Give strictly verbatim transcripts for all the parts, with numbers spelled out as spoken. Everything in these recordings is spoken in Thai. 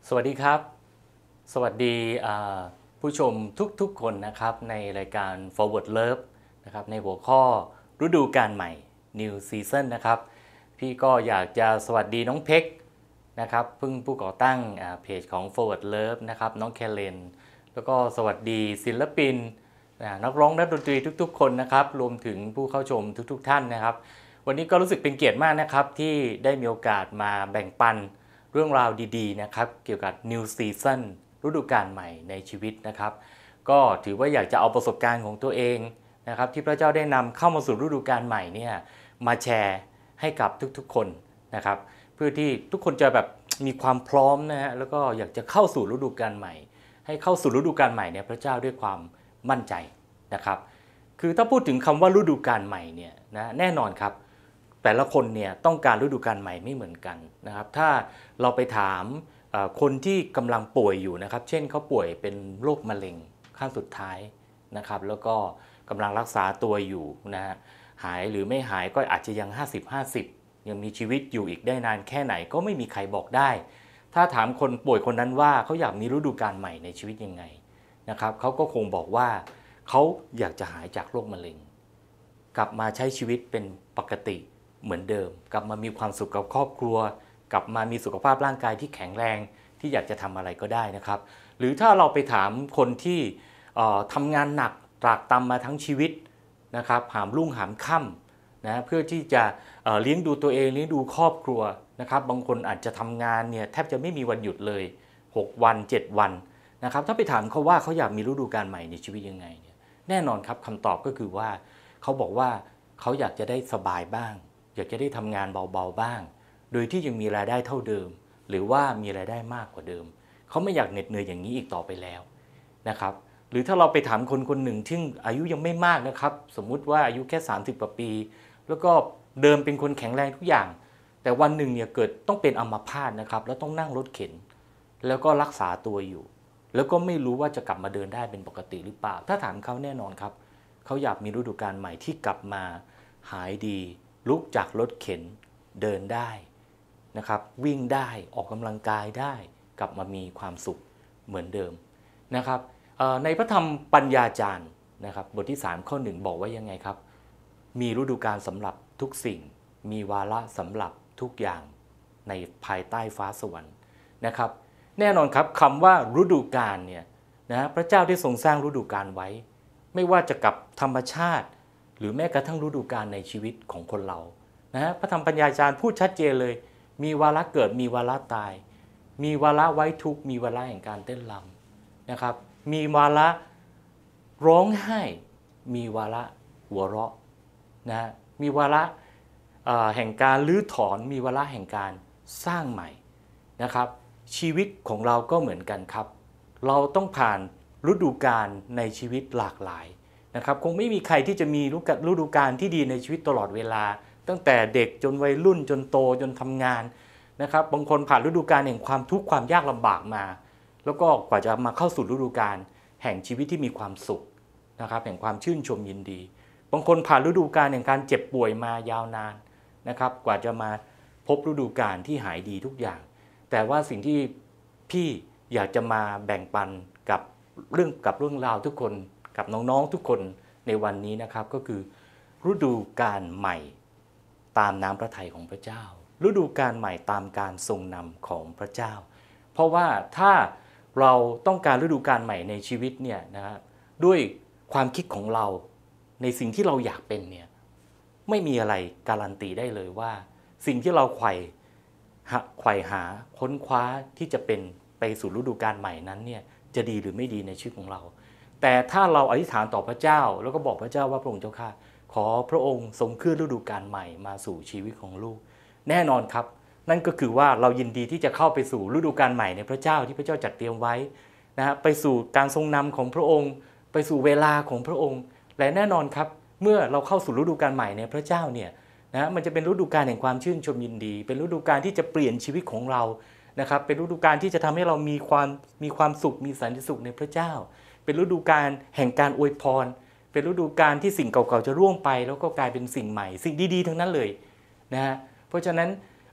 สวัสดีครับสวัสดีผู้ชมทุกๆคนนะครับในรายการ Forward Love นะครับในหัวข้อฤดูกาลใหม่ New Season นะครับพี่ก็อยากจะสวัสดีน้องเพ็กนะครับเพิ่งผู้ก่อตั้งเพจของ Forward Love นะครับน้องแคเลนแล้วก็สวัสดีศิลปินนักร้องนักดนตรีทุกๆคนนะครับรวมถึงผู้เข้าชมทุกๆท่านนะครับวันนี้ก็รู้สึกเป็นเกียรติมากนะครับที่ได้มีโอกาสมาแบ่งปันเรื่องราวดีๆนะครับเกี่ยวกับ New Season ฤดูกาลใหม่ในชีวิตนะครับก็ถือว่าอยากจะเอาประสบการณ์ของตัวเองนะครับที่พระเจ้าได้นำเข้ามาสู่ฤดูกาลใหม่เนี่ยมาแชร์ให้กับทุกๆคนนะครับเพื่อที่ทุกคนจะแบบมีความพร้อมนะฮะแล้วก็อยากจะเข้าสู่ฤดูกาลใหม่ให้เข้าสู่ฤดูกาลใหม่เนี่ยพระเจ้าด้วยความมั่นใจนะครับคือถ้าพูดถึงคำว่าฤดูกาลใหม่เนี่ยนะแน่นอนครับแต่ละคนเนี่ยต้องการฤดูกาลใหม่ไม่เหมือนกันนะครับถ้าเราไปถามคนที่กำลังป่วยอยู่นะครับเช่นเขาป่วยเป็นโรคมะเร็งขั้นสุดท้ายนะครับแล้วก็กำลังรักษาตัวอยู่นะฮะหายหรือไม่หายก็อาจจะยัง ห้าสิบ ห้าสิบ ยังมีชีวิตอยู่อีกได้นานแค่ไหนก็ไม่มีใครบอกได้ถ้าถามคนป่วยคนนั้นว่าเขาอยากมีฤดูกาลใหม่ในชีวิตยังไงนะครับเขาก็คงบอกว่าเขาอยากจะหายจากโรคมะเร็งกลับมาใช้ชีวิตเป็นปกติเหมือนเดิมกลับมามีความสุขกับครอบครัวกลับมามีสุขภาพร่างกายที่แข็งแรงที่อยากจะทำอะไรก็ได้นะครับหรือถ้าเราไปถามคนที่ทำงานหนักตรากตรำมาทั้งชีวิตนะครับหามรุ่งหามค่ำนะเพื่อที่จะเลี้ยงดูตัวเองเลี้ยงดูครอบครัวนะครับบางคนอาจจะทำงานเนี่ยแทบจะไม่มีวันหยุดเลยหกวันเจ็ดวันนะครับถ้าไปถามเขาว่าเขาอยากมีฤดูกาลใหม่ในชีวิตยังไงเนี่ยแน่นอนครับคำตอบก็คือว่าเขาบอกว่าเขาอยากจะได้สบายบ้างอยากจะได้ทำงานเบาๆบ้างโดยที่ยังมีรายได้เท่าเดิมหรือว่ามีรายได้มากกว่าเดิมเขาไม่อยากเหน็ดเหนื่อยอย่างนี้อีกต่อไปแล้วนะครับหรือถ้าเราไปถามคนคนหนึ่งที่อายุยังไม่มากนะครับสมมุติว่าอายุแค่สามสิบกว่าปีแล้วก็เดิมเป็นคนแข็งแรงทุกอย่างแต่วันหนึ่งเนี่ยเกิดต้องเป็นอัมพาตนะครับแล้วต้องนั่งรถเข็นแล้วก็รักษาตัวอยู่แล้วก็ไม่รู้ว่าจะกลับมาเดินได้เป็นปกติหรือเปล่าถ้าถามเขาแน่นอนครับเขาอยากมีฤดูกาลใหม่ที่กลับมาหายดีลุกจากรถเข็นเดินได้นะครับวิ่งได้ออกกำลังกายได้กลับมามีความสุขเหมือนเดิมนะครับในพระธรรมปัญญาจารย์นะครับบทที่สามข้อหนึ่งบอกว่ายังไงครับมีฤดูกาลสำหรับทุกสิ่งมีวาระสำหรับทุกอย่างในภายใต้ฟ้าสวรรค์นะครับแน่นอนครับคำว่าฤดูกาลเนี่ยนะพระเจ้าได้ทรงสร้างฤดูกาลไว้ไม่ว่าจะกับธรรมชาติหรือแม้กระทั่งฤดูกาลในชีวิตของคนเรานะฮะพระธรรมปัญญาจารย์พูดชัดเจนเลยมีวาระเกิดมีวาระตายมีวาระไว้ทุกข์มีวาระแห่งการเต้นรำนะครับมีวาระร้องไห้มีวาระหัวเราะนะมีวาระแห่งการลื้อถอนมีวาระแห่งการสร้างใหม่นะครับชีวิตของเราก็เหมือนกันครับเราต้องผ่านฤดูกาลในชีวิตหลากหลายนะครับคงไม่มีใครที่จะมีฤดูกาลที่ดีในชีวิตตลอดเวลาตั้งแต่เด็กจนวัยรุ่นจนโตจนทำงานนะครับบางคนผ่านฤดูกาลแห่งความทุกข์ความยากลำบากมาแล้วก็กว่าจะมาเข้าสู่ฤดูกาลแห่งชีวิตที่มีความสุขนะครับแห่งความชื่นชมยินดีบางคนผ่านฤดูกาลแห่งการเจ็บป่วยมายาวนานนะครับกว่าจะมาพบฤดูกาลที่หายดีทุกอย่างแต่ว่าสิ่งที่พี่อยากจะมาแบ่งปันกับเรื่องกับเรื่องราวทุกคนกับน้องๆทุกคนในวันนี้นะครับก็คือฤดูกาลใหม่ตามน้ำพระทัยของพระเจ้าฤดูกาลใหม่ตามการทรงนำของพระเจ้าเพราะว่าถ้าเราต้องการฤดูกาลใหม่ในชีวิตเนี่ยนะครับด้วยความคิดของเราในสิ่งที่เราอยากเป็นเนี่ยไม่มีอะไรการันตีได้เลยว่าสิ่งที่เราไขว่ไขว่หาค้นคว้าที่จะเป็นไปสู่ฤดูกาลใหม่นั้นเนี่ยจะดีหรือไม่ดีในชีวิตของเราแต่ถ้าเราอธิษฐานต่อพระเจ้าแล้วก็บอกพระเจ้าว่าพระองค์เจ้าข้าขอพระองค์ทรงเคลื่อนฤดูกาลใหม่มาสู่ชีวิตของลูกแน่นอนครับนั่นก็คือว่าเรายินดีที่จะเข้าไปสู่ฤดูกาลใหม่ในพระเจ้าที่พระเจ้าจัดเตรียมไว้นะฮะไปสู่การทรงนำของพระองค์ไปสู่เวลาของพระองค์และแน่นอนครับเมื่อเราเข้าสู่ฤดูกาลใหม่ในพระเจ้าเนี่ยนะมันจะเป็นฤดูกาลแห่งความชื่นชมยินดีเป็นฤดูกาลที่จะเปลี่ยนชีวิตของเรานะครับเป็นฤดูกาลที่จะทำให้เรามีความมีความสุขมีสันติสุขในพระเจ้าเป็นฤดูกาลแห่งการอวยพรเป็นฤดูกาลที่สิ่งเก่าๆจะร่วงไปแล้วก็กลายเป็นสิ่งใหม่สิ่งดีๆทั้งนั้นเลยนะฮะเพราะฉะนั้น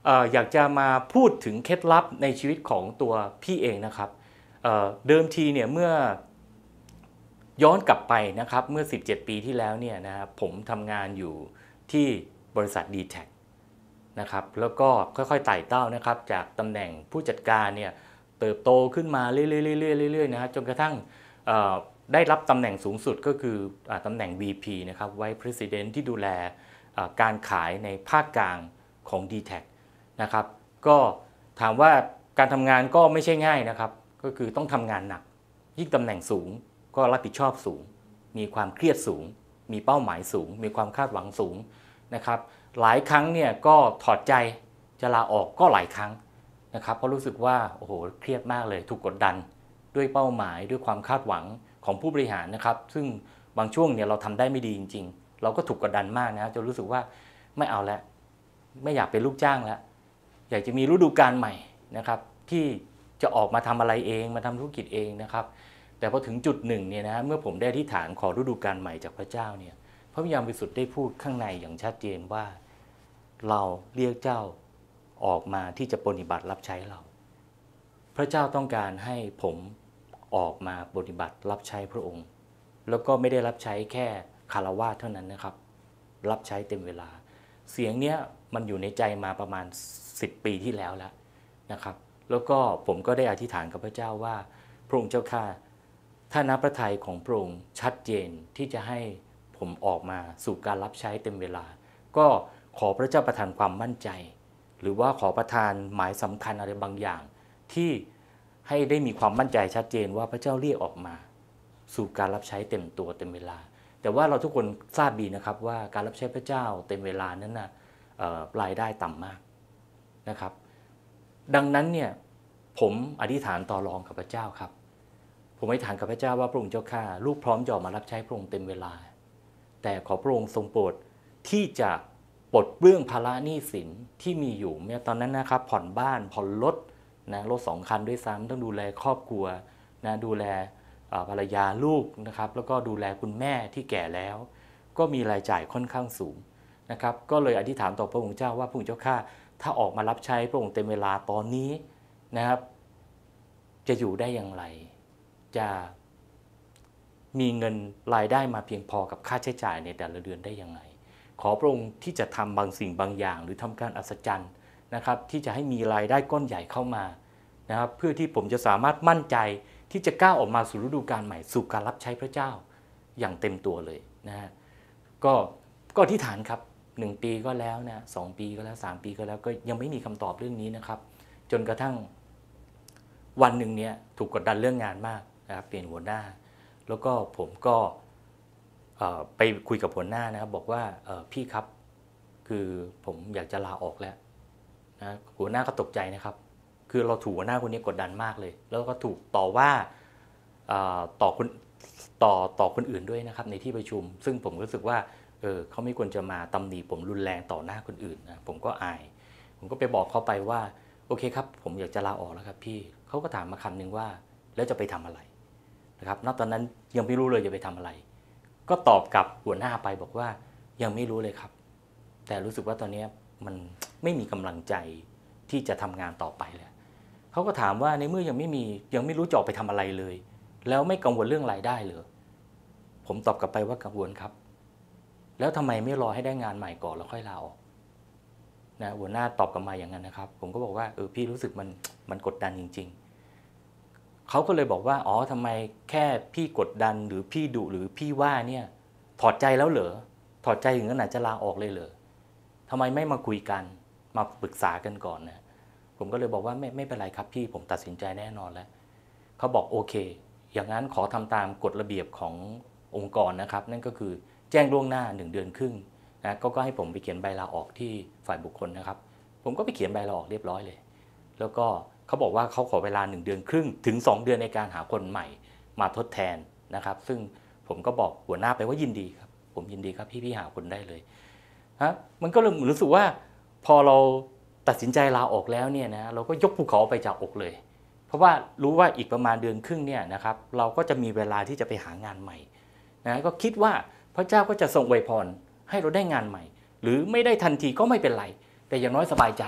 เอ่ออยากจะมาพูดถึงเคล็ดลับในชีวิตของตัวพี่เองนะครับเอ่อเดิมทีเนี่ยเมื่อย้อนกลับไปนะครับเมื่อสิบเจ็ดปีที่แล้วเนี่ยนะครับผมทำงานอยู่ที่บริษัท ดี แท็ก นะครับแล้วก็ค่อยๆไต่เต้านะครับจากตำแหน่งผู้จัดการเนี่ยเติบโตขึ้นมาเรื่อยๆๆๆเรื่อยๆนะฮะจนกระทั่งเอ่อได้รับตำแหน่งสูงสุดก็คืออ่าตำแหน่ง วี พี นะครับ Vice President ที่ดูแลอ่าการขายในภาคกลางของ ดี แท็ก นะครับก็ถามว่าการทำงานก็ไม่ใช่ง่ายนะครับก็คือต้องทำงานหนักยิ่งตำแหน่งสูงก็รับผิดชอบสูงมีความเครียดสูงมีเป้าหมายสูงมีความคาดหวังสูงนะครับหลายครั้งเนี่ยก็ถอดใจจะลาออกก็หลายครั้งนะครับเพราะรู้สึกว่าโอ้โหเครียดมากเลยถูกกดดันด้วยเป้าหมายด้วยความคาดหวังของผู้บริหารนะครับซึ่งบางช่วงเนี่ยเราทำได้ไม่ดีจริงๆเราก็ถูกกดดันมากนะจนรู้สึกว่าไม่เอาแล้วไม่อยากเป็นลูกจ้างแล้วอยากจะมีฤดูกาลใหม่นะครับที่จะออกมาทำอะไรเองมาทำธุรกิจเองนะครับแต่พอถึงจุดหนึ่งเนี่ยนะเมื่อผมได้อธิษฐานขอฤดูกาลใหม่จากพระเจ้าเนี่ยพระวิญญาณบริสุทธิ์ได้พูดข้างในอย่างชัดเจนว่าเราเรียกเจ้าออกมาที่จะปฏิบัติรับใช้เราพระเจ้าต้องการให้ผมออกมาปฏิบัติรับใช้พระองค์แล้วก็ไม่ได้รับใช้แค่คารวะเท่านั้นนะครับรับใช้เต็มเวลาเสียงเนี้ยมันอยู่ในใจมาประมาณสิบปีที่แล้วแล้วนะครับแล้วก็ผมก็ได้อธิษฐานกับพระเจ้าว่าพระองค์เจ้าข้าถ้าน้ำพระทัยของพระองค์ชัดเจนที่จะให้ผมออกมาสู่การรับใช้เต็มเวลาก็ขอพระเจ้าประทานความมั่นใจหรือว่าขอประทานหมายสำคัญอะไรบางอย่างที่ให้ได้มีความมั่นใจชัดเจนว่าพระเจ้าเรียกออกมาสู่การรับใช้เต็มตัวเต็มเวลาแต่ว่าเราทุกคนทราบดีนะครับว่าการรับใช้พระเจ้าเต็มเวลานั้นนะรายได้ต่ำมากนะครับดังนั้นเนี่ยผมอธิษฐานต่อรองกับพระเจ้าครับผมอธิษฐานกับพระเจ้าว่าพระองค์เจ้าข้าลูกพร้อมจะออกมารับใช้พระองค์เต็มเวลาแต่ขอพระองค์ทรงโปรดที่จะปลดเปลื้องภาระหนี้สินที่มีอยู่เมื่อตอนนั้นนะครับผ่อนบ้านผ่อนรถนะรถสองคันด้วยซ้ำต้องดูแลครอบครัวนะดูแลภรรยาลูกนะครับแล้วก็ดูแลคุณแม่ที่แก่แล้วก็มีรายจ่ายค่อนข้างสูงนะครับก็เลยอธิษฐานต่อพระองค์เจ้าว่าพระองค์เจ้าข้าถ้าออกมารับใช้พระองค์เต็มเวลาตอนนี้นะครับจะอยู่ได้อย่างไรจะมีเงินรายได้มาเพียงพอกับค่าใช้จ่ายในแต่ละเดือนได้ยังไงขอพระองค์ที่จะทำบางสิ่งบางอย่างหรือทำการอัศจรรย์นะครับที่จะให้มีรายได้ก้อนใหญ่เข้ามานะครับเพื่อที่ผมจะสามารถมั่นใจที่จะก้าวออกมาสู่ฤดูกาลใหม่สู่การรับใช้พระเจ้าอย่างเต็มตัวเลยนะฮะก็ก็อธิษฐานครับหนึ่งปีก็แล้วนะสองปีก็แล้วสามปีก็แล้วก็ยังไม่มีคำตอบเรื่องนี้นะครับจนกระทั่งวันหนึ่งเนี่ยถูกกดดันเรื่องงานมากนะครับเปลี่ยนหัวหน้าแล้วก็ผมก็ไปคุยกับหัวหน้านะครับบอกว่าพี่ครับคือผมอยากจะลาออกแล้วนะหัวหน้าก็ตกใจนะครับคือเราถูกหัวหน้าคนนี้กดดันมากเลยแล้วก็ถูกต่อว่าต่อคนต่อต่อคนอื่นด้วยนะครับในที่ประชุมซึ่งผมรู้สึกว่าเออเขาไม่ควรจะมาตำหนิผมรุนแรงต่อหน้าคนอื่นนะผมก็อายผมก็ไปบอกเขาไปว่าโอเคครับผมอยากจะลาออกแล้วครับพี่เขาก็ถามมาคำนึงว่าแล้วจะไปทำอะไรนะครับณตอนนั้นยังไม่รู้เลยจะไปทำอะไรก็ตอบกับหัวหน้าไปบอกว่ายังไม่รู้เลยครับแต่รู้สึกว่าตอนนี้มันไม่มีกำลังใจที่จะทำงานต่อไปแล้วเขาก็ถามว่าในเมื่อยังไม่มียังไม่รู้จะออกไปทำอะไรเลยแล้วไม่กังวลเรื่องรายได้เหรอผมตอบกลับไปว่ากังวลครับแล้วทำไมไม่รอให้ได้งานใหม่ก่อนแล้วค่อยลาออกนะหัวหน้าตอบกลับมาอย่างนั้นนะครับผมก็บอกว่าเออพี่รู้สึกมันมันกดดันจริงๆเขาก็เลยบอกว่าอ๋อทำไมแค่พี่กดดันหรือพี่ดุหรือพี่ว่าเนี่ยถอดใจแล้วเหรอถอดใจถึงขนาดจะลาออกเลยเหรอทำไมไม่มาคุยกันมาปรึกษากันก่อนนะผมก็เลยบอกว่าไม่ไม่เป็นไรครับพี่ผมตัดสินใจแน่นอนแล้วเขาบอกโอเคอย่างนั้นขอทำตามกฎระเบียบขององค์กรนะครับนั่นก็คือแจ้งล่วงหน้าหนึ่งเดือนครึ่งนะก็ก็ให้ผมไปเขียนใบลาออกที่ฝ่ายบุคคลนะครับผมก็ไปเขียนใบลาออกเรียบร้อยเลยแล้วก็เขาบอกว่าเขาขอเวลาหนึ่งเดือนครึ่งถึงสองเดือนในการหาคนใหม่มาทดแทนนะครับซึ่งผมก็บอกหัวหน้าไปว่ายินดีครับผมยินดีครับพี่พี่หาคนได้เลยฮะมันก็เลยรู้สึกว่าพอเราตัดสินใจลาออกแล้วเนี่ยนะเราก็ยกภูเขาไปจากอกเลยเพราะว่ารู้ว่าอีกประมาณเดือนครึ่งเนี่ยนะครับเราก็จะมีเวลาที่จะไปหางานใหม่นะก็คิดว่าพระเจ้าก็จะทรงอวยพรให้เราได้งานใหม่หรือไม่ได้ทันทีก็ไม่เป็นไรแต่อย่างน้อยสบายใจแล้ว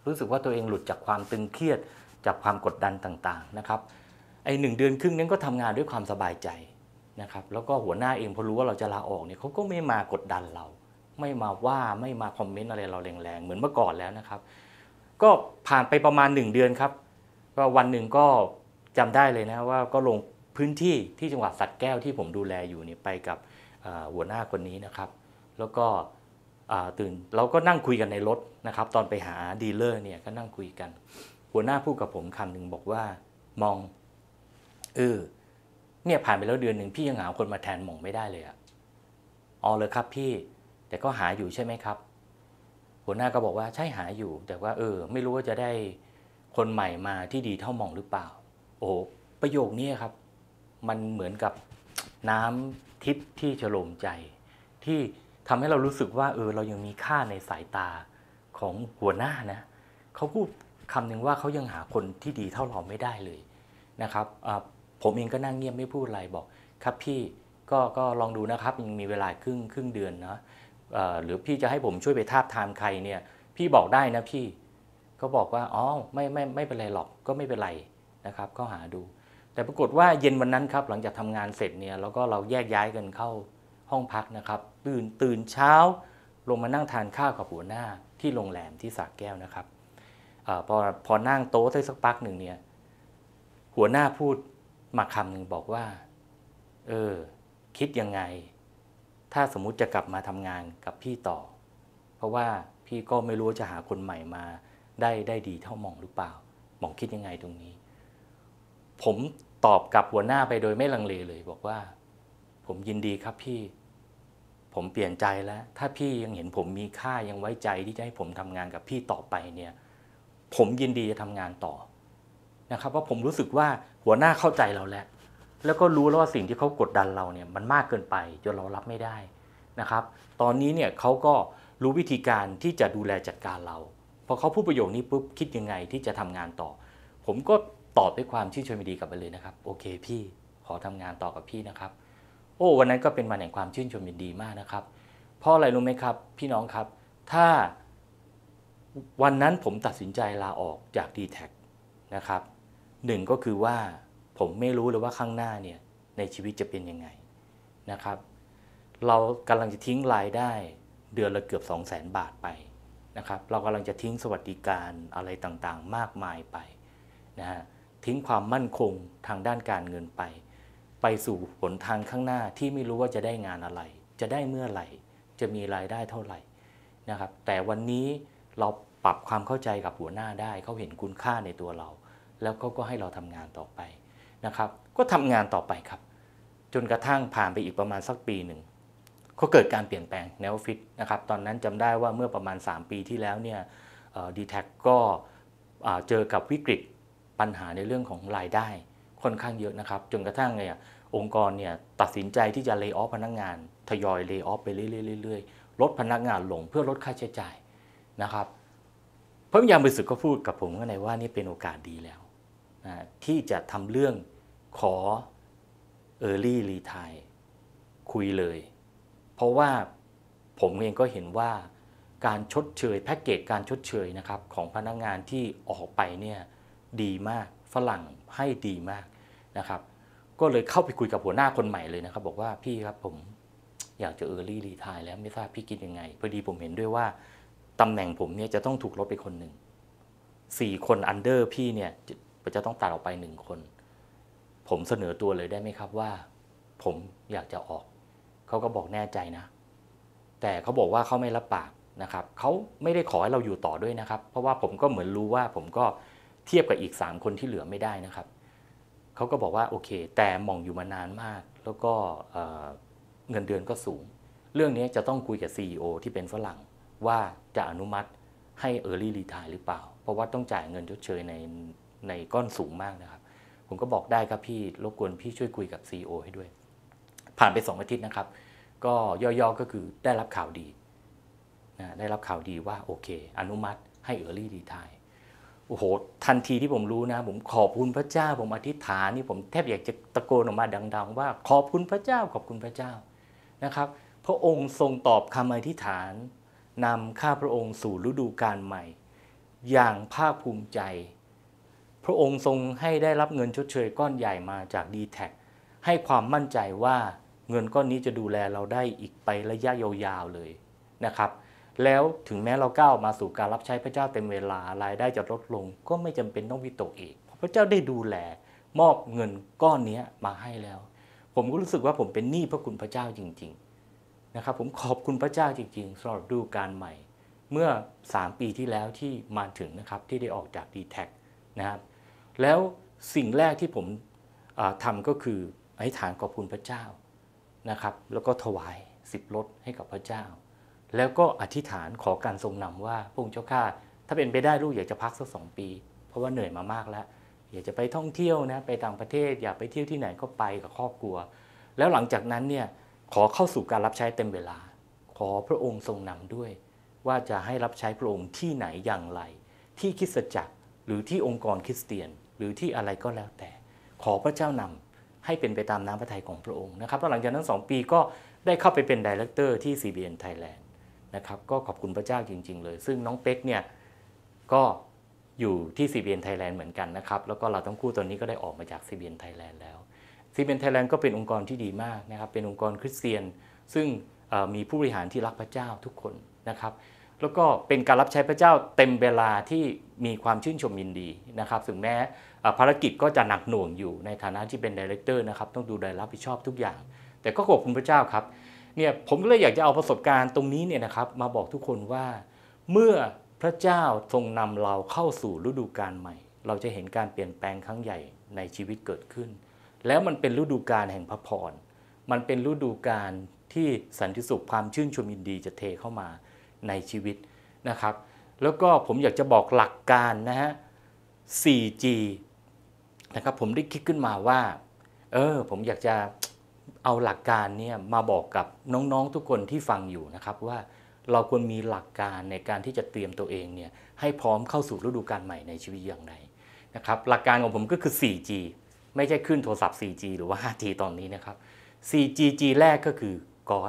รู้สึกว่าตัวเองหลุดจากความตึงเครียดจากความกดดันต่างๆนะครับไอ้หนึ่งเดือนครึ่งนั้นก็ทำงานด้วยความสบายใจนะครับแล้วก็หัวหน้าเองพอรู้ว่าเราจะลาออกเนี่ยเขาก็ไม่มากดดันเราไม่มาว่าไม่มาคอมเมนต์อะไรเราแรงๆเหมือนเมื่อก่อนแล้วนะครับก็ผ่านไปประมาณหนึ่งเดือนครับก็วันหนึ่งก็จำได้เลยนะว่าก็ลงพื้นที่ที่จังหวัดสระแก้วที่ผมดูแลอยู่เนี่ยไปกับหัวหน้าคนนี้นะครับแล้วก็ตื่นเราก็นั่งคุยกันในรถนะครับตอนไปหาดีลเลอร์เนี่ยก็นั่งคุยกันหัวหน้าพูดกับผมคำหนึ่งบอกว่ามองเออเนี่ยผ่านไปแล้วเดือนหนึ่งพี่ยังหาคนมาแทนหม่องไม่ได้เลยอะอ๋อเลยครับพี่แต่ก็หาอยู่ใช่ไหมครับหัวหน้าก็บอกว่าใช่หาอยู่แต่ว่าเออไม่รู้ว่าจะได้คนใหม่มาที่ดีเท่าหม่องหรือเปล่าโอ้ประโยคนี้ครับมันเหมือนกับน้ำทิพย์ที่ฉโลมใจที่ทำให้เรารู้สึกว่าเออเรายังมีค่าในสายตาของหัวหน้านะเขาพูดคำหนึ่งว่าเขายังหาคนที่ดีเท่าเราไม่ได้เลยนะครับผมเองก็นั่งเงียบไม่พูดอะไรบอกครับพี่ก็ก็ลองดูนะครับยังมีเวลาครึ่งครึ่งเดือนนะหรือพี่จะให้ผมช่วยไปทาบทามใครเนี่ยพี่บอกได้นะพี่เขาบอกว่าอ๋อไม่ไม่ไม่เป็นไรหรอกก็ไม่เป็นไรนะครับก็หาดูแต่ปรากฏว่าเย็นวันนั้นครับหลังจากทำงานเสร็จเนี่ยแล้วก็เราแยกย้ายกันเข้าห้องพักนะครับตื่นตื่นเช้าลงมานั่งทานข้าวกับหัวหน้าที่โรงแรมที่สระแก้วนะครับอพอพอนั่งโต๊ะได้สักพักหนึ่งเนี่ยหัวหน้าพูดมาคำหนึ่งบอกว่าเออคิดยังไงถ้าสมมุติจะกลับมาทำงานกับพี่ต่อเพราะว่าพี่ก็ไม่รู้จะหาคนใหม่มาได้ได้ดีเท่าหม่องหรือเปล่าหม่องคิดยังไงตรงนี้ผมตอบกับหัวหน้าไปโดยไม่ลังเลเลยบอกว่าผมยินดีครับพี่ผมเปลี่ยนใจแล้วถ้าพี่ยังเห็นผมมีค่ายังไว้ใจที่จะให้ผมทำงานกับพี่ต่อไปเนี่ยผมยินดีจะทำงานต่อนะครับเพราะผมรู้สึกว่าหัวหน้าเข้าใจเราแล้วแล้วก็รู้แล้วว่าสิ่งที่เขากดดันเราเนี่ยมันมากเกินไปจนเรารับไม่ได้นะครับตอนนี้เนี่ยเขาก็รู้วิธีการที่จะดูแลจัดการเราพอเขาพูดประโยคนี้ปุ๊บคิดยังไงที่จะทำงานต่อผมก็ตอบด้วยความชื่นชมยินดีกลับไปเลยนะครับโอเคพี่ขอทำงานต่อกับพี่นะครับโอ้วันนั้นก็เป็นวันแห่งความชื่นชมยินดีมากนะครับเพราะอะไรรู้ไหมครับพี่น้องครับถ้าวันนั้นผมตัดสินใจลาออกจาก ดี แท็ก นะครับหนึ่งก็คือว่าผมไม่รู้เลยว่าข้างหน้าเนี่ยในชีวิตจะเป็นยังไงนะครับเรากำลังจะทิ้งรายได้เดือนละเกือบ สองแสน บาทไปนะครับเรากำลังจะทิ้งสวัสดิการอะไรต่างๆมากมายไปนะฮะทิ้งความมั่นคงทางด้านการเงินไปไปสู่หนทางข้างหน้าที่ไม่รู้ว่าจะได้งานอะไรจะได้เมื่อไหร่จะมีรายได้เท่าไหร่นะครับแต่วันนี้เราปรับความเข้าใจกับหัวหน้าได้เขาเห็นคุณค่าในตัวเราแล้วเขาก็ให้เราทำงานต่อไปนะครับก็ทำงานต่อไปครับจนกระทั่งผ่านไปอีกประมาณสักปีหนึ่งก็เกิดการเปลี่ยนแปลงในออฟฟิศนะครับตอนนั้นจำได้ว่าเมื่อประมาณสามปีที่แล้วเนี่ย ดี แท็ก ก็เจอกับวิกฤตปัญหาในเรื่องของรายได้ค่อนข้างเยอะนะครับจนกระทั่งเนี่ยองค์กรเนี่ยตัดสินใจที่จะเล y off พนักงานทยอยเล y off ไปเรื่อยๆลดพนักงานลงเพื่อลดค่าใช้จ่ายนะครับพระวิญญาณบริสุทธิ์ก็พูดกับผมข้างในว่านี่เป็นโอกาสดีแล้วนะที่จะทำเรื่องขอ Early Retire คุยเลยเพราะว่าผมเองก็เห็นว่าการชดเชยแพ็กเกจการชดเชยนะครับของพนักงานที่ออกไปเนี่ยดีมากฝรั่งให้ดีมากนะครับก็เลยเข้าไปคุยกับหัวหน้าคนใหม่เลยนะครับบอกว่าพี่ครับผมอยากจะ Early Retire แล้วไม่ทราบพี่คิดยังไงพอดีผมเห็นด้วยว่าตำแหน่งผมเนี่ยจะต้องถูกลดไปคนหนึ่งสี่คนอันเดอร์พี่เนี่ยจะต้องตัดออกไปหนึ่งคนผมเสนอตัวเลยได้ไหมครับว่าผมอยากจะออกเขาก็บอกแน่ใจนะแต่เขาบอกว่าเขาไม่รับปากนะครับเขาไม่ได้ขอให้เราอยู่ต่อด้วยนะครับเพราะว่าผมก็เหมือนรู้ว่าผมก็เทียบกับอีกสามคนที่เหลือไม่ได้นะครับเขาก็บอกว่าโอเคแต่มองอยู่มานานมากแล้วก็เงินเดือนก็สูงเรื่องนี้จะต้องคุยกับ ซี อี โอ ที่เป็นฝรั่งว่าจะอนุมัติให้ Early Retire หรือเปล่าเพราะว่าต้องจ่ายเงินชดเชยในในก้อนสูงมากนะครับผมก็บอกได้ครับพี่รบกวนพี่ช่วยคุยกับ ซี อี โอ ให้ด้วยผ่านไปสองอาทิตย์นะครับก็ย่อๆก็คือได้รับข่าวดีนะได้รับข่าวดีว่าโอเคอนุมัติให้ Early Retire โอ้โหทันทีที่ผมรู้นะผมขอบคุณพระเจ้าผมอธิษฐานนี่ผมแทบอยากจะตะโกนออกมาดังๆว่าขอบคุณพระเจ้าขอบคุณพระเจ้านะครับพระองค์ทรงตอบคำอธิษฐานนำข้าพระองค์สู่ฤดูกาลใหม่อย่างภาคภูมิใจพระองค์ทรงให้ได้รับเงินชดเชยก้อนใหญ่มาจาก ดี แท็ก ให้ความมั่นใจว่าเงินก้อนนี้จะดูแลเราได้อีกไประยะยาวๆเลยนะครับแล้วถึงแม้เราก้าวมาสู่การรับใช้พระเจ้าเต็มเวลารายได้จะลดลงก็ไม่จำเป็นต้องวิตกอีกเพราะพระเจ้าได้ดูแลมอบเงินก้อนนี้มาให้แล้วผมก็รู้สึกว่าผมเป็นหนี้พระคุณพระเจ้าจริงๆนะครับผมขอบคุณพระเจ้าจริงๆสำหรับฤดูกาลใหม่เมื่อสามปีที่แล้วที่มาถึงนะครับที่ได้ออกจาก ดี แท็ก นะครับแล้วสิ่งแรกที่ผมทำก็คืออธิษฐานขอบคุณพระเจ้านะครับแล้วก็ถวายสิบรถให้กับพระเจ้าแล้วก็อธิษฐานขอการทรงนำว่าพระองค์เจ้าข้าถ้าเป็นไปได้ลูกอยากจะพักสักสองปีเพราะว่าเหนื่อยมามากแล้วอยากจะไปท่องเที่ยวนะไปต่างประเทศอยากไปเที่ยวที่ไหนก็ไปกับครอบครัวแล้วหลังจากนั้นเนี่ยขอเข้าสู่การรับใช้เต็มเวลาขอพระองค์ทรงนำด้วยว่าจะให้รับใช้พระองค์ที่ไหนอย่างไรที่คริสตจักรหรือที่องค์กรคริสเตียนหรือที่อะไรก็แล้วแต่ขอพระเจ้านำให้เป็นไปตามน้ำพระทัยของพระองค์นะครับแล้วหลังจากนั้นสองปีก็ได้เข้าไปเป็นไดเรคเตอร์ที่ ซี บี เอ็น Thailand นะครับก็ขอบคุณพระเจ้าจริงๆเลยซึ่งน้องเป๊กเนี่ยก็อยู่ที่ ซี บี เอ็น Thailand เหมือนกันนะครับแล้วก็เราทั้งคู่ตอนนี้ก็ได้ออกมาจาก ซี บี เอ็น Thailand แล้ว ซี บี เอ็น Thailand ก็เป็นองค์กรที่ดีมากนะครับเป็นองค์กรคริสเตียนซึ่งมีผู้บริหารที่รักพระเจ้าทุกคนนะครับแล้วก็เป็นการรับใช้พระเจ้าเต็มเวลาที่มีความชื่นชมยินดีนะครับถึงแม้ภารกิจก็จะหนักหน่วงอยู่ในฐานะที่เป็นไดเรคเตอร์นะครับต้องดูแลรับผิดชอบทุกอย่างแต่ก็ขอบคุณพระเจ้าครับเนี่ยผมก็เลยอยากจะเอาประสบการณ์ตรงนี้เนี่ยนะครับมาบอกทุกคนว่าเมื่อพระเจ้าทรงนำเราเข้าสู่ฤดูกาลใหม่เราจะเห็นการเปลี่ยนแปลงครั้งใหญ่ในชีวิตเกิดขึ้นแล้วมันเป็นฤดูกาลแห่งพระพรมันเป็นฤดูกาลที่สันติสุขความชื่นชมยินดีจะเทเข้ามาในชีวิตนะครับแล้วก็ผมอยากจะบอกหลักการนะฮะ โฟร์ จี นะครับผมได้คิดขึ้นมาว่าเออผมอยากจะเอาหลักการเนี่ยมาบอกกับน้องๆทุกคนที่ฟังอยู่นะครับว่าเราควรมีหลักการในการที่จะเตรียมตัวเองเนี่ยให้พร้อมเข้าสู่ฤดูกาลใหม่ในชีวิตอย่างไรนะครับหลักการของผมก็คือ โฟร์ จี ไม่ใช่ขึ้นโทรศัพท์ โฟร์ จี หรือว่า ห้า จี ตอนนี้นะครับ โฟร์ จี G แรกก็คือ God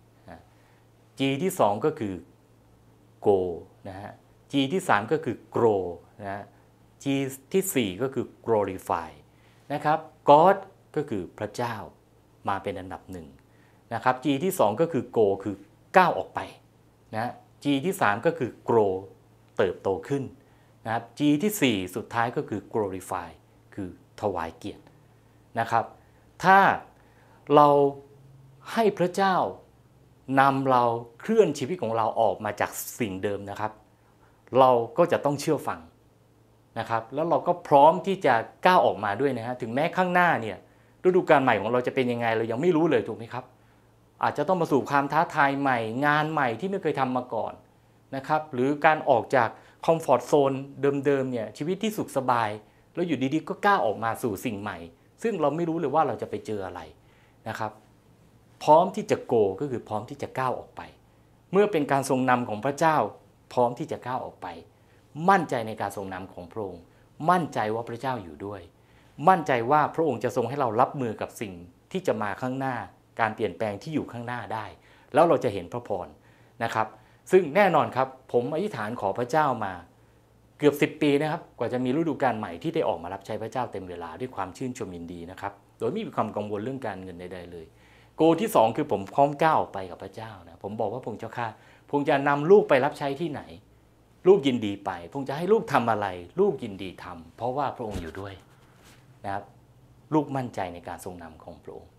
G ที่สองก็คือ Go นะฮะ G ที่สามก็คือ Grow นะฮะ G ที่สี่ก็คือ Glorify นะครับ God ก็คือพระเจ้ามาเป็นอันดับหนึ่งนะครับ G ที่สองก็คือ Go คือก้าวออกไปนะ G ที่สามก็คือ Grow เติบโตขึ้นนะครับ G ที่สี่สุดท้ายก็คือ Glorify คือถวายเกียรตินะครับถ้าเราให้พระเจ้านำเราเคลื่อนชีวิตของเราออกมาจากสิ่งเดิมนะครับเราก็จะต้องเชื่อฟังนะครับแล้วเราก็พร้อมที่จะก้าวออกมาด้วยนะฮะถึงแม้ข้างหน้าเนี่ยฤดูกาลใหม่ของเราจะเป็นยังไงเรายังไม่รู้เลยถูกไหมครับอาจจะต้องมาสู่ความท้าทายใหม่งานใหม่ที่ไม่เคยทำมาก่อนนะครับหรือการออกจากคอมฟอร์ตโซนเดิมๆเนี่ยชีวิตที่สุขสบายแล้วอยู่ดีๆก็ก้าวออกมาสู่สิ่งใหม่ซึ่งเราไม่รู้เลยว่าเราจะไปเจออะไรนะครับพร้อมที่จะโกก็คือพร้อมที่จะก้าวออกไปเมื่อเป็นการทรงนำของพระเจ้าพร้อมที่จะก้าวออกไปมั่นใจในการทรงนำของพระองค์มั่นใจว่าพระเจ้าอยู่ด้วยมั่นใจว่าพระองค์จะทรงให้เรารับมือกับสิ่งที่จะมาข้างหน้าการเปลี่ยนแปลงที่อยู่ข้างหน้าได้แล้วเราจะเห็นพระพรนะครับซึ่งแน่นอนครับผมอธิษฐานขอพระเจ้ามาเกือบสิบปีนะครับกว่าจะมีฤดูกาลใหม่ที่ได้ออกมารับใช้พระเจ้าเต็มเวลาด้วยความชื่นชมยินดีนะครับโดยไม่มีความกังวลเรื่องการเงินใดๆเลยโกที่สองคือผมพร้อมก้าวไปกับพระเจ้านะผมบอกว่าพระองค์เจ้าข้าพระองค์จะนำลูกไปรับใช้ที่ไหนลูกยินดีไปพระองค์จะให้ลูกทำอะไรลูกยินดีทำเพราะว่าพระองค์อยู่ด้วยนะครับลูกมั่นใจในการทรงนำของพระองค์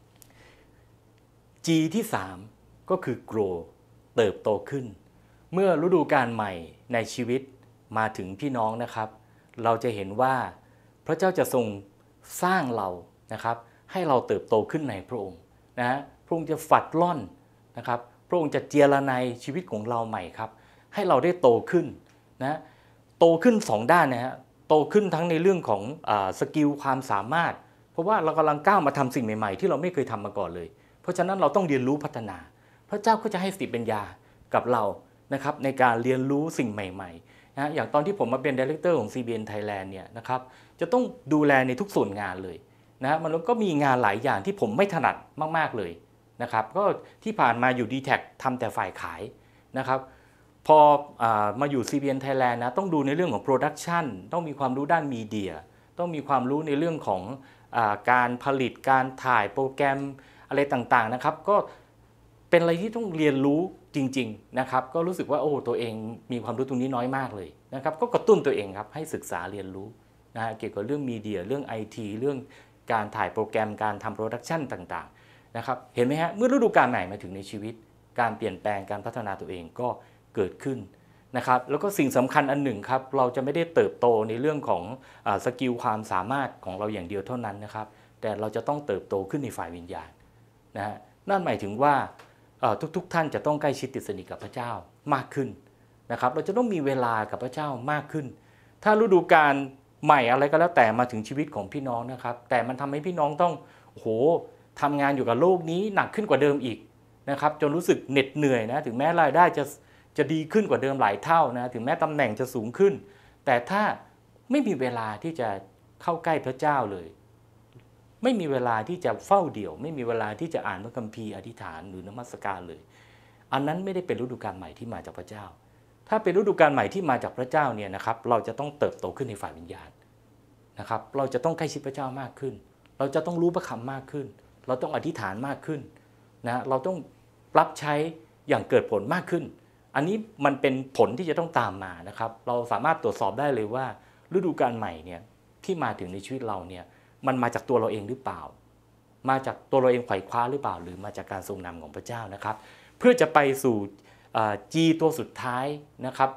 G ที่สามก็คือ grow เติบโตขึ้นเมื่อฤดูกาลใหม่ในชีวิตมาถึงพี่น้องนะครับเราจะเห็นว่าพระเจ้าจะทรงสร้างเรานะครับให้เราเติบโตขึ้นในพระองค์นะพระองค์จะฝัดล่อนนะครับพระองค์จะเจรไนชีวิตของเราใหม่ครับให้เราได้โตขึ้นนะโตขึ้นสองด้านนะฮะโตขึ้นทั้งในเรื่องของสกิลความสามารถเพราะว่าเรากำลังก้าวมาทำสิ่งใหม่ๆที่เราไม่เคยทำมาก่อนเลยเพราะฉะนั้นเราต้องเรียนรู้พัฒนาพระเจ้าก็จะให้สติปัญญากับเรานะครับในการเรียนรู้สิ่งใหม่ๆนะอย่างตอนที่ผมมาเป็น Director ของ ซี บี เอ็น Thailand เนี่ยนะครับจะต้องดูแลในทุกส่วนงานเลยนะมันก็มีงานหลายอย่างที่ผมไม่ถนัดมากๆเลยนะครับก็ที่ผ่านมาอยู่ ดี แท็ก ทำแต่ฝ่ายขายนะครับพออามาอยู่ ซี บี เอ็น Thailand นะต้องดูในเรื่องของโปรดักชันต้องมีความรู้ด้านมีเดียต้องมีความรู้ในเรื่องของอาการผลิตการถ่ายโปรแกรมอะไรต่างๆนะครับก็เป็นอะไรที่ต้องเรียนรู้จริงๆนะครับก็รู้สึกว่าโอ้ตัวเองมีความรู้ตรงนี้น้อยมากเลยนะครับก็กระตุ้นตัวเองครับให้ศึกษาเรียนรู้นะฮะเกี่ยวกับเรื่องมีเดียเรื่อง ไอ ที เรื่องการถ่ายโปรแกรมการทำโปรดักชันต่างๆนะครับเห็นไหมฮะเมื่อฤดูกาลใหม่มาถึงในชีวิตการเปลี่ยนแปลงการพัฒนาตัวเองก็เกิดขึ้นนะครับแล้วก็สิ่งสำคัญอันหนึ่งครับเราจะไม่ได้เติบโตในเรื่องของอาสกิลความสามารถของเราอย่างเดียวเท่านั้นนะครับแต่เราจะต้องเติบโตขึ้นในฝ่ายวิญญาณนะฮะนั่นหมายถึงว่าทุกๆท่านจะต้องใกล้ชิดติดสนิทกับพระเจ้ามากขึ้นนะครับเราจะต้องมีเวลากับพระเจ้ามากขึ้นถ้าฤดูกาลใหม่อะไรก็แล้วแต่มาถึงชีวิตของพี่น้องนะครับแต่มันทำให้พี่น้องต้องโอ้โหทำงานอยู่กับโลกนี้หนักขึ้นกว่าเดิมอีกนะครับจนรู้สึกเหน็ดเหนื่อยนะถึงแม้รายได้จะจะดีขึ้นกว่าเดิมหลายเท่านะถึงแม้ตำแหน่งจะสูงขึ้นแต่ถ้าไม่มีเวลาที่จะเข้าใกล้พระเจ้าเลยไม่มีเวลาที่จะเฝ้าเดี่ยวไม่มีเวลาที่จะอ่านพระคัมภีร์อธิษฐานหรือนมัสการเลยอันนั้นไม่ได้เป็นฤดูกาลใหม่ที่มาจากพระเจ้าถ้าเป็นฤดูกาลใหม่ที่มาจากพระเจ้าเนี่ยนะครับเราจะต้องเติบโตขึ้นในฝ่ายวิญญาณนะครับเราจะต้องใกล้ชิดพระเจ้ามากขึ้นเราจะต้องรู้พระคำมากขึ้นเราต้องอธิษฐานมากขึ้นนะเราต้องรับใช้อย่างเกิดผลมากขึ้นอันนี้มันเป็นผลที่จะต้องตามมานะครับเราสามารถตรวจสอบได้เลยว่าฤดูกาลใหม่เนี่ยที่มาถึงในชีวิตเราเนี่ยมันมาจากตัวเราเองหรือเปล่ามาจากตัวเราเองไขว่คว้าหรือเปล่าหรือมาจากการทรงนำของพระเจ้านะครับเพื่อจะไปสู่ G ตัวสุดท้ายนะครับ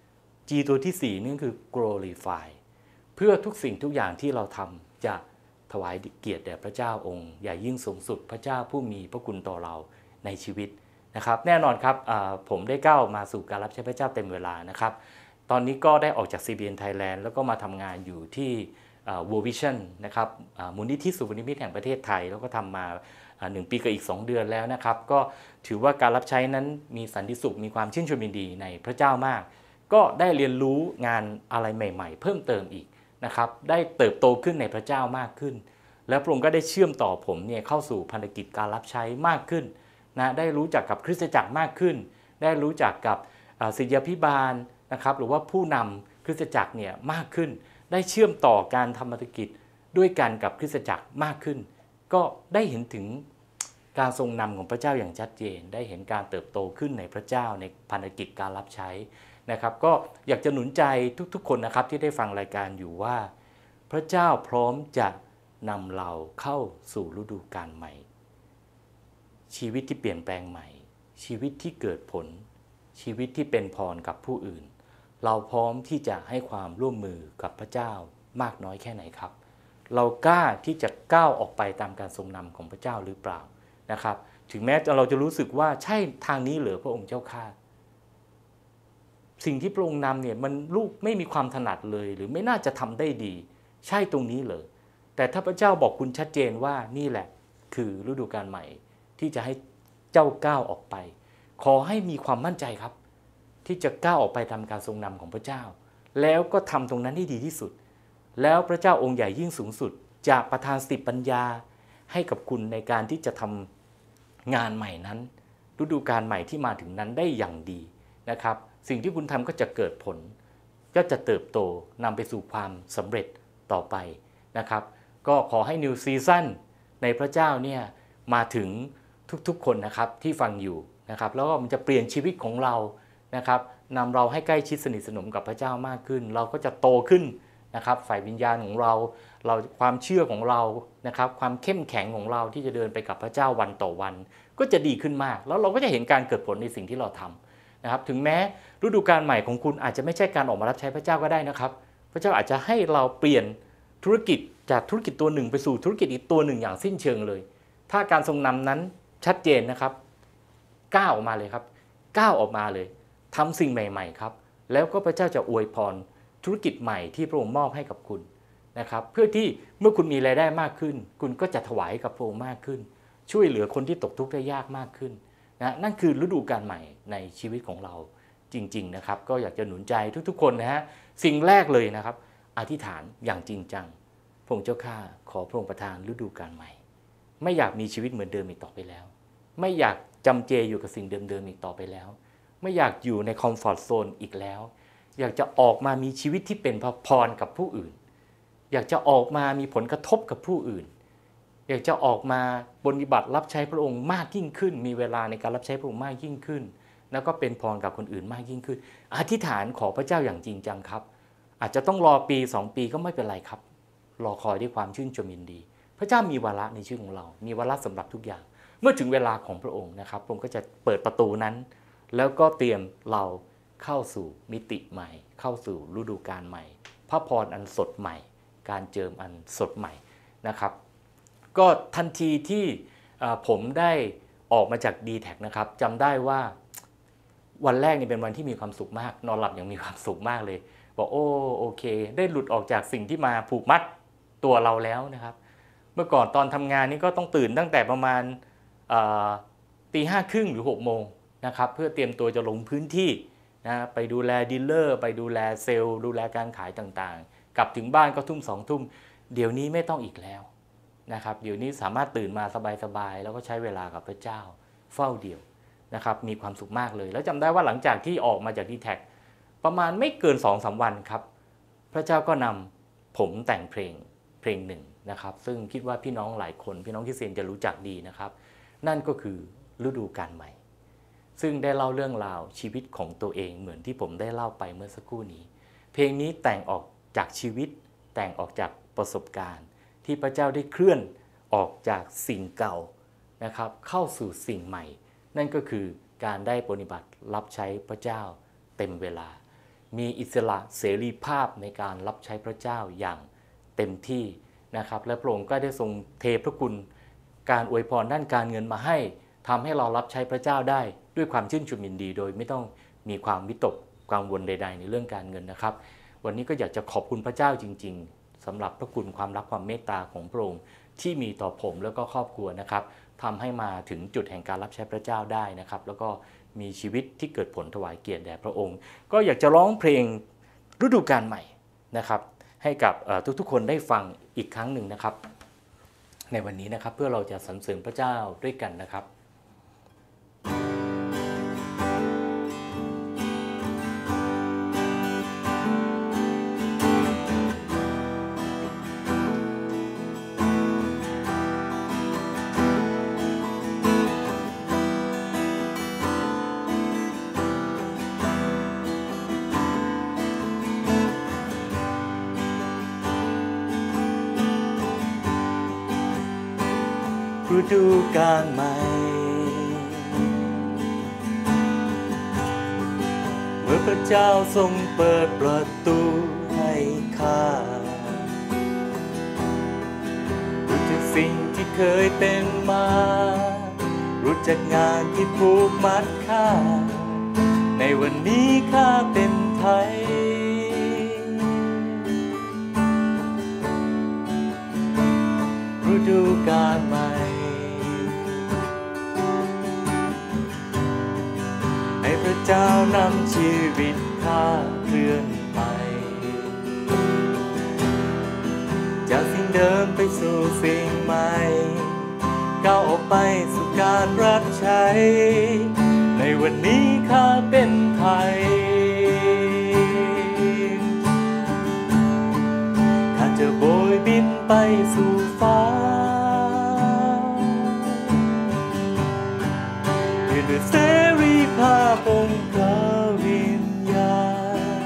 G ตัวที่สี่นี่คือ glorify เพื่อทุกสิ่งทุกอย่างที่เราทำจะถวายเกียรติแด่พระเจ้าองค์ใหญ่ยิ่งสูงสุดพระเจ้าผู้มีพระคุณต่อเราในชีวิตนะครับแน่นอนครับผมได้ก้าวมาสู่การรับใช้พระเจ้าเต็มเวลานะครับตอนนี้ก็ได้ออกจาก ซี บี เอ็น Thailand แล้วก็มาทำงานอยู่ที่ World Vision นะครับมูลนิธิสุวรรณมิตรแห่งประเทศไทยแล้วก็ทำมาหนึ่งปีกับอีกสองเดือนแล้วนะครับก็ถือว่าการรับใช้นั้นมีสันติสุขมีความชื่นชมยินดีในพระเจ้ามากก็ได้เรียนรู้งานอะไรใหม่ๆเพิ่มเติมอีกนะครับได้เติบโตขึ้นในพระเจ้ามากขึ้นแล้วพระองค์ก็ได้เชื่อมต่อผมเนี่ยเข้าสู่ภารกิจการรับใช้มากขึ้นนะได้รู้จักกับคริสตจักรมากขึ้นได้รู้จักกับศิษยาภิบาลนะครับหรือว่าผู้นำคริสตจักรเนี่ยมากขึ้นได้เชื่อมต่อการทำภารกิจด้วยกันกับคริสตจักรมากขึ้นก็ได้เห็นถึงการทรงนำของพระเจ้าอย่างชัดเจนได้เห็นการเติบโตขึ้นในพระเจ้าในภารกิจการรับใช้นะครับก็อยากจะหนุนใจทุกๆคนนะครับที่ได้ฟังรายการอยู่ว่าพระเจ้าพร้อมจะนำเราเข้าสู่ฤดูกาลใหม่ชีวิตที่เปลี่ยนแปลงใหม่ชีวิตที่เกิดผลชีวิตที่เป็นพรกับผู้อื่นเราพร้อมที่จะให้ความร่วมมือกับพระเจ้ามากน้อยแค่ไหนครับเรากล้าที่จะก้าวออกไปตามการทรงนำของพระเจ้าหรือเปล่านะครับถึงแม้เราจะรู้สึกว่าใช่ทางนี้เหรือพระองค์เจ้าข้าสิ่งที่พระองค์นำเนี่ยมันลูกไม่มีความถนัดเลยหรือไม่น่าจะทำได้ดีใช่ตรงนี้เหรอแต่ถ้าพระเจ้าบอกคุณชัดเจนว่านี่แหละคือฤดูกาลใหม่ที่จะให้เจ้าก้าวออกไปขอให้มีความมั่นใจครับที่จะก้าวออกไปตามการทรงนำของพระเจ้าแล้วก็ทำตรงนั้นให้ดีที่สุดแล้วพระเจ้าองค์ใหญ่ยิ่งสูงสุดจะประทานสติปัญญาให้กับคุณในการที่จะทำงานใหม่นั้นฤดูกาลใหม่ที่มาถึงนั้นได้อย่างดีนะครับสิ่งที่คุณทำก็จะเกิดผลก็จะเติบโตนำไปสู่ความสำเร็จต่อไปนะครับก็ขอให้ New Season ในพระเจ้าเนี่ยมาถึงทุกๆคนนะครับที่ฟังอยู่นะครับแล้วก็มันจะเปลี่ยนชีวิตของเรานะครับนำเราให้ใกล้ชิดสนิทสนมกับพระเจ้ามากขึ้นเราก็จะโตขึ้นนะครับฝ่ายวิญญาณของเราเราความเชื่อของเรานะครับความเข้มแข็งของเราที่จะเดินไปกับพระเจ้าวันต่อวันก็จะดีขึ้นมากแล้วเราก็จะเห็นการเกิดผลในสิ่งที่เราทำนะครับถึงแม้ฤดูกาลใหม่ของคุณอาจจะไม่ใช่การออกมารับใช้พระเจ้าก็ได้นะครับพระเจ้าอาจจะให้เราเปลี่ยนธุรกิจจากธุรกิจตัวหนึ่งไปสู่ธุรกิจอีกตัวหนึ่งอย่างสิ้นเชิงเลยถ้าการทรงนำนั้นชัดเจนนะครับก้าวออกมาเลยครับก้าวออกมาเลยทำสิ่งใหม่ๆครับแล้วก็พระเจ้าจะอวยพรธุรกิจใหม่ที่พระองค์มอบให้กับคุณนะครับเพื่อที่เมื่อคุณมีรายได้มากขึ้นคุณก็จะถวายกับพระองค์มากขึ้นช่วยเหลือคนที่ตกทุกข์ได้ยากมากขึ้นนะนั่นคือฤดูกาลใหม่ในชีวิตของเราจริงๆนะครับก็อยากจะหนุนใจทุกๆคนนะฮะสิ่งแรกเลยนะครับอธิษฐานอย่างจริงจังพระองค์เจ้าข้าขอพระองค์ประทานฤดูกาลใหม่ไม่อยากมีชีวิตเหมือนเดิมอีกต่อไปแล้วไม่อยากจำเจอยู่กับสิ่งเดิมๆอีกต่อไปแล้วไม่อยากอยู่ในคอมฟอร์ทโซนอีกแล้วอยากจะออกมามีชีวิตที่เป็นพรกับผู้อื่นอยากจะออกมามีผลกระทบกับผู้อื่นอยากจะออกมาปฏิบัติรับใช้พระองค์มากยิ่งขึ้นมีเวลาในการรับใช้พระองค์มากยิ่งขึ้นแล้วก็เป็นพรกับคนอื่นมากยิ่งขึ้นอธิษฐานขอพระเจ้าอย่างจริงจังครับอาจจะต้องรอปีสองปีก็ไม่เป็นไรครับรอคอยด้วยความชื่นชมยินดีพระเจ้ามีวาระในชีวิตของเรามีวาระสำหรับทุกอย่างเมื่อถึงเวลาของพระองค์นะครับพระองค์ก็จะเปิดประตูนั้นแล้วก็เตรียมเราเข้าสู่มิติใหม่เข้าสู่ฤดูกาลใหม่พระพรอันสดใหม่การเจิมอันสดใหม่นะครับก็ทันทีที่ผมได้ออกมาจาก ดี แท็ก นะครับจำได้ว่าวันแรกนี่เป็นวันที่มีความสุขมากนอนหลับอย่างมีความสุขมากเลยบอกโอ้โอเคได้หลุดออกจากสิ่งที่มาผูกมัดตัวเราแล้วนะครับเมื่อก่อนตอนทำงานนี่ก็ต้องตื่นตั้งแต่ประมาณตีห้าครึ่งหรือหกโมงนะครับเพื่อเตรียมตัวจะลงพื้นที่นะไปดูแลดีลเลอร์ไปดูแลเซลล์ดูแลการขายต่างๆกลับถึงบ้านก็ทุ่มสองทุ่มเดี๋ยวนี้ไม่ต้องอีกแล้วนะครับเดี๋ยวนี้สามารถตื่นมาสบายๆแล้วก็ใช้เวลากับพระเจ้าเฝ้าเดี่ยวนะครับมีความสุขมากเลยแล้วจำได้ว่าหลังจากที่ออกมาจาก ดี แท็ก ประมาณไม่เกิน สองสาม วันครับพระเจ้าก็นำผมแต่งเพลงเพลงหนึ่งนะครับซึ่งคิดว่าพี่น้องหลายคนพี่น้องคริสเตียนจะรู้จักดีนะครับนั่นก็คือฤดูกาลใหม่ซึ่งได้เล่าเรื่องราวชีวิตของตัวเองเหมือนที่ผมได้เล่าไปเมื่อสักครู่นี้เพลงนี้แต่งออกจากชีวิตแต่งออกจากประสบการณ์ที่พระเจ้าได้เคลื่อนออกจากสิ่งเก่านะครับเข้าสู่สิ่งใหม่นั่นก็คือการได้ปฏิบัติรับใช้พระเจ้าเต็มเวลามีอิสระเสรีภาพในการรับใช้พระเจ้าอย่างเต็มที่นะครับและพระองค์ก็ได้ทรงเทพระคุณการอวยพรด้านการเงินมาให้ทำให้เรารับใช้พระเจ้าได้ด้วยความชื่นชมยินดีโดยไม่ต้องมีความวิตกกังวลใดๆในเรื่องการเงินนะครับวันนี้ก็อยากจะขอบคุณพระเจ้าจริงๆสำหรับพระคุณความรักความเมตตาของพระองค์ที่มีต่อผมแล้วก็ครอบครัวนะครับทำให้มาถึงจุดแห่งการรับใช้พระเจ้าได้นะครับแล้วก็มีชีวิตที่เกิดผลถวายเกียรติแด่พระองค์ก็อยากจะร้องเพลงฤดูกาลใหม่นะครับให้กับทุกๆคนได้ฟังอีกครั้งหนึ่งนะครับในวันนี้นะครับเพื่อเราจะสรรเสริญพระเจ้าด้วยกันนะครับฤดูกาลใหม่เมื่อพระเจ้าทรงเปิดประตูให้ข้ารู้จักสิ่งที่เคยเป็นมารู้จักงานที่ผูกมัดข้าในวันนี้ข้าเป็นไทยฤดูกาลใหม่ให้พระเจ้านำชีวิตข้าเคลื่อนไปจากสิ่งเดิมไปสู่สิ่งใหม่ก้าวออกไปสู่การรับใช้ในวันนี้ข้าเป็นไทยข้าจะโบยบินไปสู่ฟ้าด้วยเสรีภาพองค์พระวิญญาณ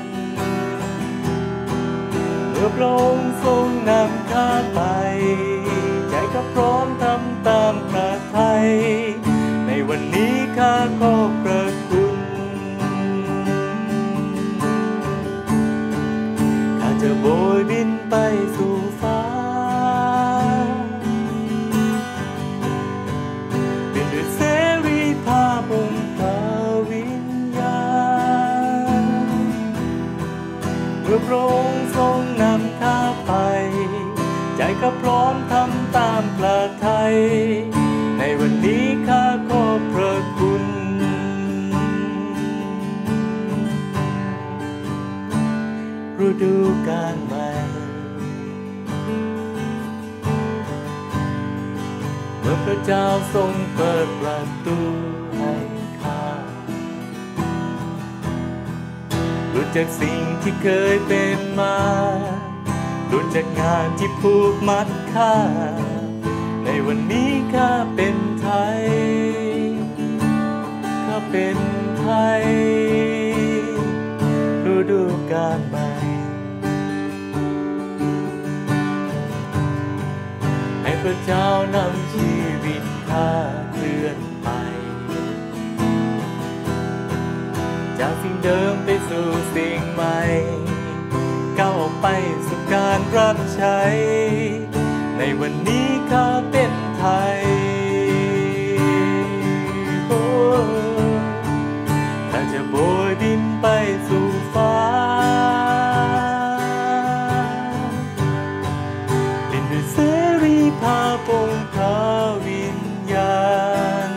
เมื่อพระองค์ทรงนำข้าไปใจก็พร้อมทำตามพระทัยในวันนี้ข้าขอบพระคุณข้าจะโบยบินไปสู่ฟ้าเป็นด้วยเสรีภาพองค์พระวิญญาณเมื่อพระองค์ทรงนำข้าไปใจข้าพร้อมทำตามพระทัยในวันนี้ข้าขอบพระคุณฤดูกาลใหม่เมื่อพระเจ้าทรงเปิดประตูให้ข้าจากสิ่งที่เคยเป็นมาหลุดจากงานที่ผูกมัดข้าในวันนี้ข้าเป็นไทยข้าเป็นไทยฤดูกาลใหม่ให้พระเจ้านำชีวิตข้าเคลื่อนไปจากสิ่งเดิมไปสู่สิ่งใหม่ก้าวออกไปสู่การรับใช้ในวันนี้ข้าเป็นไทยโอ้ข้าจะโบยบินไปสู่ฟ้าบินด้วยเสรีภาพปงพระวิญญาณ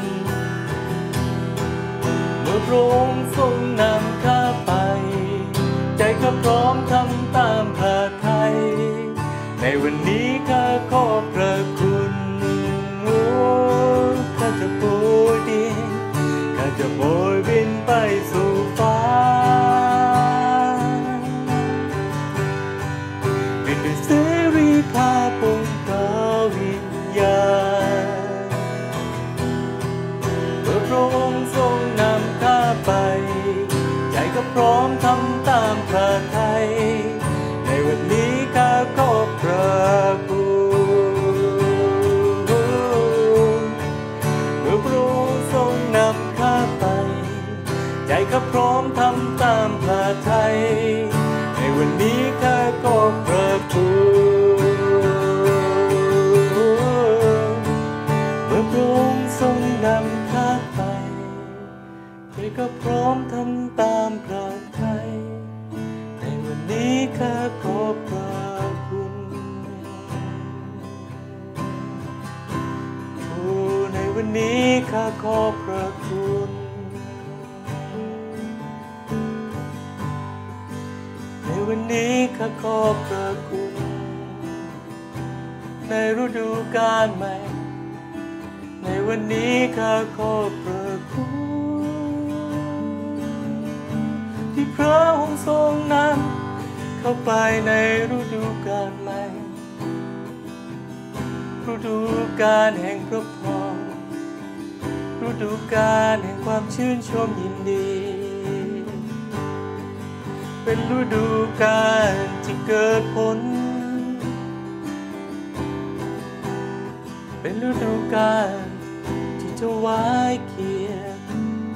เมื่อพระองค์ทรงนำข้าไปใจข้าพร้อมทำตามพระทัยในวันนี้ข้าขอบพระคุณโอ้ข้าจะโบยบินข้าจะโบยบินไปสู่ฟ้าบินด้วยเสรีภาพปงพระวิญญาณเมื่อพระองค์ทรงนำข้าไปใจข้าพร้อมทำตามพระทัยในวันนี้ข้าขอบพระคุณเมื่อพระองค์ทรงนำข้าไปใจข้าพร้อมทำตามพระทัยในวันนี้ข้าขอบพระคุณเมื่อพระองค์ทรงนำข้าไปใจข้าพร้อมทำตามพระทัยในวันนี้ข้าขอบพระคุณโอ้ในวันนี้ข้าขอบพระคุณในวันนี้ข้าขอบพระคุณในฤดูกาลใหม่ในวันนี้ข้าขอบพระคุณที่พระองค์ทรงนำเข้าไปในฤดูกาลใหม่ฤดูกาลแห่งพระพรฤดูกาลแห่งความชื่นชมยินดีเป็นฤดูกาลที่เกิดผลเป็นฤดูกาลที่จะไว้เกียรติ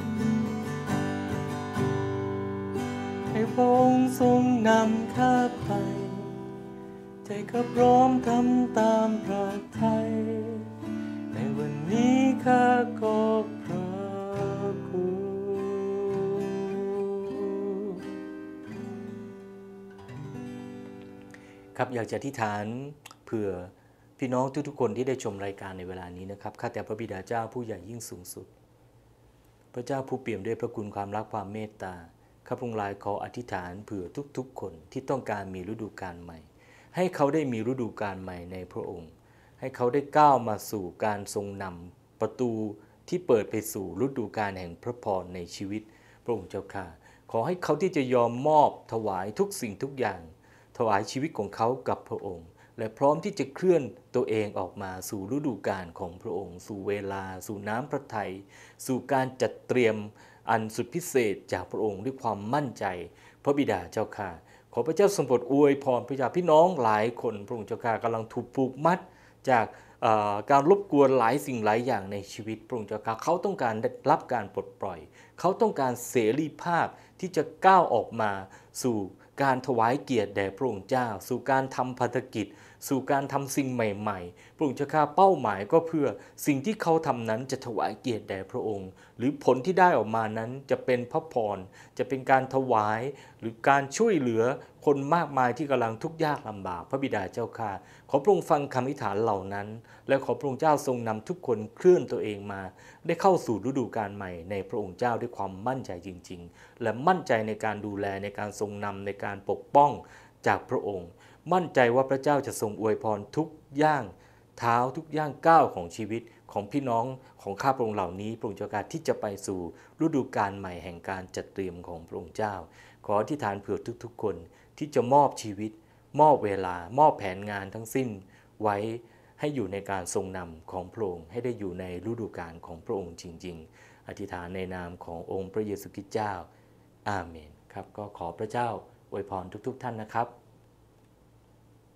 ให้พระองค์ทรงนำข้าไปใจข้าพร้อมทำตามพระทัยในวันนี้ข้าขอบพระคุณครับอยากจะอธิษฐานเผื่อพี่น้องทุกๆคนที่ได้ชมรายการในเวลานี้นะครับข้าแต่พระบิดาเจ้าผู้ใหญ่ยิ่งสูงสุดพระเจ้าผู้เปี่ยมด้วยพระคุณความรักความเมตตาข้าพงหลายขออธิษฐานเผื่อทุกๆคนที่ต้องการมีฤดูกาลใหม่ให้เขาได้มีฤดูกาลใหม่ในพระองค์ให้เขาได้ก้าวมาสู่การทรงนำประตูที่เปิดไปสู่ฤดูกาลแห่งพระพรในชีวิตพระองค์เจ้าข้าขอให้เขาที่จะยอมมอบถวายทุกสิ่งทุกอย่างถวายชีวิตของเขากับพระองค์และพร้อมที่จะเคลื่อนตัวเองออกมาสู่ฤดูกาลของพระองค์สู่เวลาสู่น้ำพระทัยสู่การจัดเตรียมอันสุดพิเศษจากพระองค์ด้วยความมั่นใจพระบิดาเจ้าข้าขอพระเจ้าทรงโปรดอวยพรพระเจ้าพี่น้องหลายคนพระองค์เจ้าข้ากำลังถูกผูกมัดจากการรบกวนหลายสิ่งหลายอย่างในชีวิตพระองค์เจ้าข้าเขาต้องการได้รับการปลดปล่อยเขาต้องการเสรีภาพที่จะก้าวออกมาสู่การถวายเกียรติแด่พระองค์เจ้าสู่การทำภารกิจสู่การทำสิ่งใหม่ๆพระองค์เจ้าข้าเป้าหมายก็เพื่อสิ่งที่เขาทำนั้นจะถวายเกียรติแด่พระองค์หรือผลที่ได้ออกมานั้นจะเป็นพระพรจะเป็นการถวายหรือการช่วยเหลือคนมากมายที่กำลังทุกข์ยากลำบากพระบิดาเจ้าข้าขอพระองค์ฟังคำอธิษฐานเหล่านั้นและขอพระองค์เจ้าทรงนำทุกคนเคลื่อนตัวเองมาได้เข้าสู่ฤดูกาลใหม่ในพระองค์เจ้าด้วยความมั่นใจจริงๆและมั่นใจในการดูแลในการทรงนำในการปกป้องจากพระองค์มั่นใจว่าพระเจ้าจะทรงอวยพรทุกย่างเท้าทุกย่างก้าวของชีวิตของพี่น้องของข้าพระองค์เหล่านี้พระองค์เจ้าการที่จะไปสู่ฤดูกาลใหม่แห่งการจัดเตรียมของพระองค์เจ้าขออธิษฐานเผื่อทุกๆคนที่จะมอบชีวิตมอบเวลามอบแผนงานทั้งสิ้นไว้ให้อยู่ในการทรงนำของพระองค์ให้ได้อยู่ในฤดูกาลของพระองค์จริงๆอธิษฐานในนามขององค์พระเยซูคริสต์เจ้าอาเมนครับก็ขอพระเจ้าอวยพรทุกๆท่านนะครับ